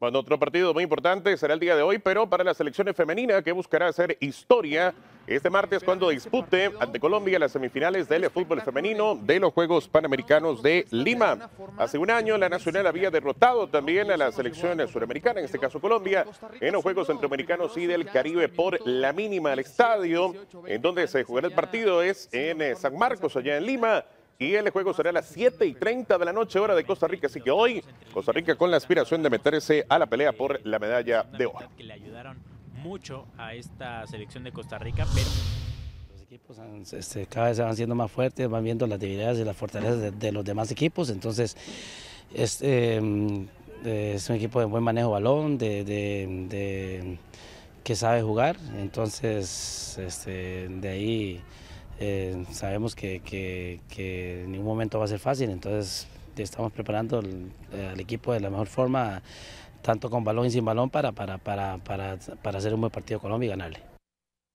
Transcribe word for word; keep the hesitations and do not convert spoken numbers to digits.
Bueno, otro partido muy importante será el día de hoy, pero para la selección femenina que buscará hacer historia este martes cuando dispute ante Colombia las semifinales del fútbol femenino de los Juegos Panamericanos de Lima. Hace un año la Nacional había derrotado también a la selección suramericana, en este caso Colombia, en los Juegos Centroamericanos y del Caribe por la mínima. El estadio en donde se jugará el partido es en San Marcos, allá en Lima. Y el juego será a las siete y treinta de la noche, hora de Costa Rica. Así que hoy, Costa Rica con la aspiración de meterse a la pelea por la medalla de oro. Que le ayudaron mucho a esta selección de Costa Rica, pero los equipos este, cada vez se van siendo más fuertes, van viendo las debilidades y las fortalezas de, de los demás equipos. Entonces, es, eh, es un equipo de buen manejo de balón, de, de, de, que sabe jugar. Entonces, este, de ahí... Eh, sabemos que, que, que en ningún momento va a ser fácil, entonces estamos preparando el, el equipo de la mejor forma, tanto con balón y sin balón, para, para, para, para, para hacer un buen partido Colombia y ganarle.